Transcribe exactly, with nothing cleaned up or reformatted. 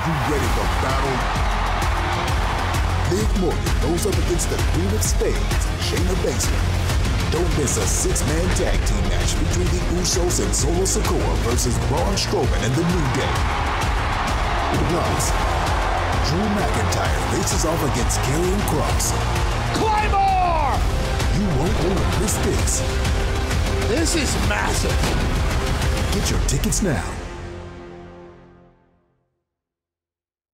you ready for battle? Liv Morgan goes up against the Queen of Spades, Shayna Baszler. Don't miss a six-man tag team match featuring the Usos and Solo Sikoa versus Braun Strowman and the New Day. Plus, Drew McIntyre faces off against Karrion Kross. Claymore! You won't want to miss this. This is massive. Get your tickets now